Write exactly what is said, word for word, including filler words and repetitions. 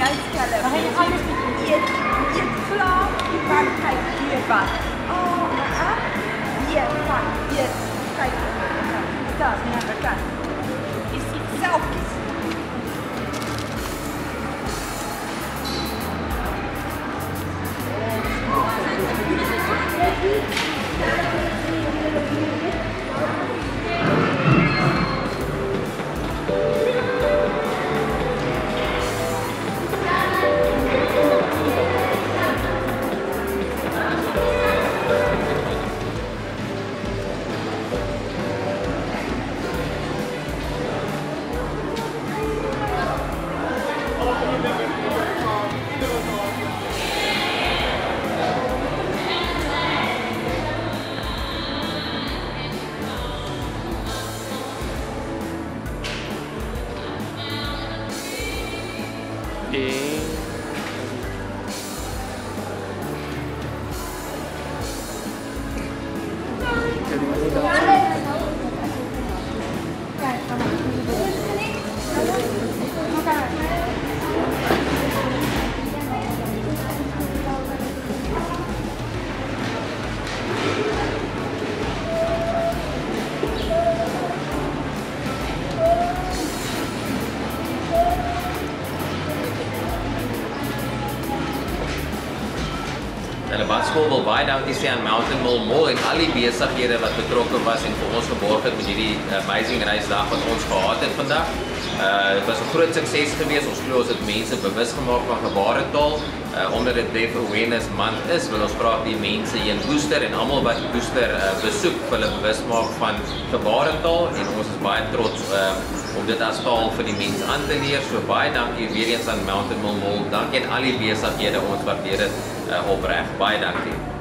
nou skelm. Dan gaan jy alles met Eet, eet klaar, die man kyk hier wat. Oh, ah, ah. Hier, van, hier, kyk. Daar, nee, dat kan. Is dit self kies. Hulle badskool wil baie dankie sê aan Mountain Mill Mall en al die besighede wat betrokke was en vir ons geborg het met hierdie amazing reisdag wat ons gehad het vandag. Uh, het was 'n groot sukses geweest. Ons glo ons het mense bewus gemaak van gebarentaal. Uh, omdat dit Deaf Awareness Month is, wil ons graag die mense hier in Worcester en almal wat Worcester uh, besoek, hulle bewus maak van gebarentaal en ons is baie trots uh, om dit as taal vir die mense aan te leer. So baie dankie weer eens aan Mountain Mill Mall. Dankie aan al die besighede, ons waardeer dit uh, opreg. Baie dankie.